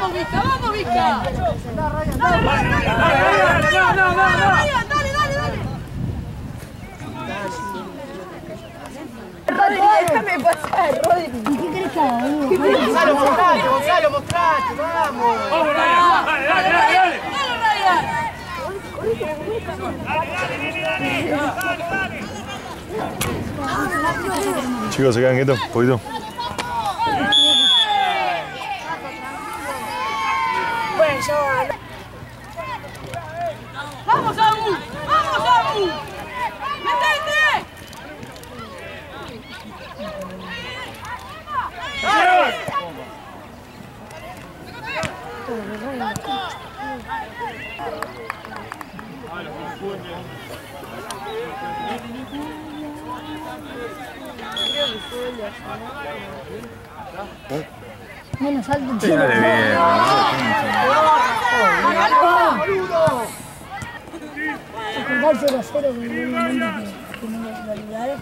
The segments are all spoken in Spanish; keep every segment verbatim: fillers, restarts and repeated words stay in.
¡Vamos, Vizca! ¡Vamos, Vizca! ¡Dale, dale, dale! ¡No, no, no! ¡Dale, dale, dale! Rodri, déjame pasar, Rodri. ¿Y qué crees que haga? Gonzalo, mostrate, Gonzalo, mostrate, vamos. ¡Vamos, Ryan! ¡Dale, dale, dale! ¡Dale, Ryan! Chicos, se quedan quietos, un poquito. Bueno, yo... ¡Vamos, Abu! ¡Vamos, Abu! ¡Metete! Menos alto en Sí, dale bien. Acordar cero a cero que en un momento que no me lo olvidaré.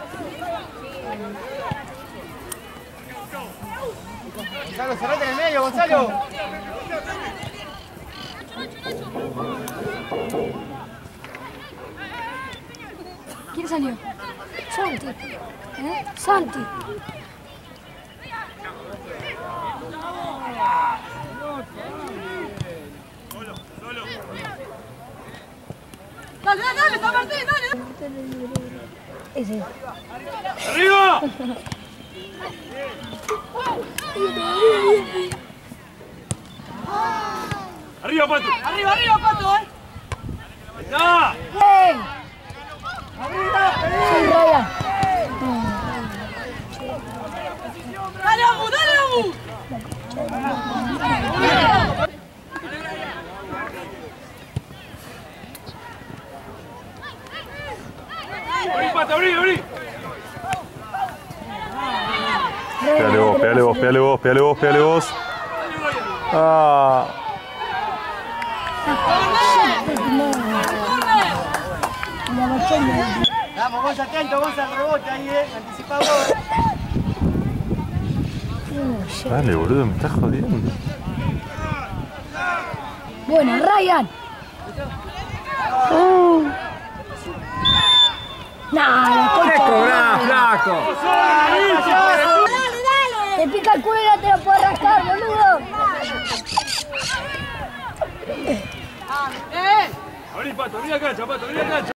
Gonzalo, cerrate en el medio, Gonzalo. ¿Quién salió? Santi. ¿Eh? Santi. ¡Dale, dale, dale! ¡San Martín, dale! Ese. ¡Arriba! ¡Arriba, Pato! ¡Arriba, arriba, Pato, eh! ¡Ya! ¡Bien! Soy Ryan. ¡Dale, Abu, dale, Abu! ¡Abrí, Pato, abrí, abrí! Pégale vos, pégale vos, pégale vos, pégale vos, pégale vos. Ah. Vamos, Gonza, atento, Gonza, al rebote ahí, eh. Anticipado. Dale, boludo, me estás jodiendo. Bueno, Ryan. Uh. Nah, la concha. ¡Qué cobrás, flaco! Dale, dale. Te pica el culo y no te lo puedo rascar, boludo. ¡Eh! Abrí, Pato, abrí la cancha, Pato, abrí la cancha.